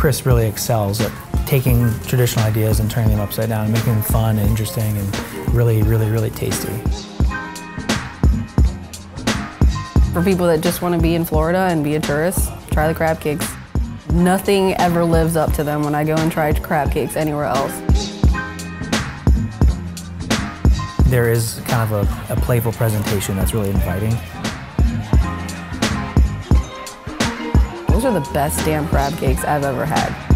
Chris really excels at taking traditional ideas and turning them upside down and making them fun and interesting and really, really, really tasty. For people that just want to be in Florida and be a tourist, try the crab cakes. Nothing ever lives up to them when I go and try crab cakes anywhere else. There is kind of a playful presentation that's really inviting. Those are the best damn crab cakes I've ever had.